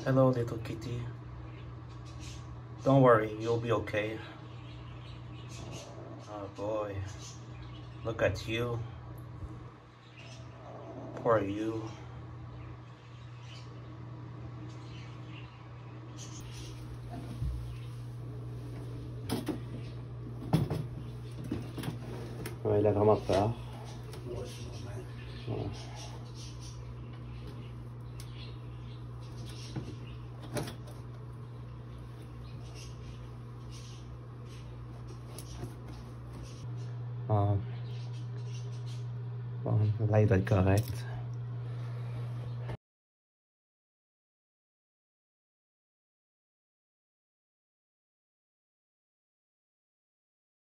Hello, little kitty. Don't worry, you'll be okay. Oh boy, look at you. Poor you. Ouais, il a vraiment peur. Ouais. Bon, là il doit être correct.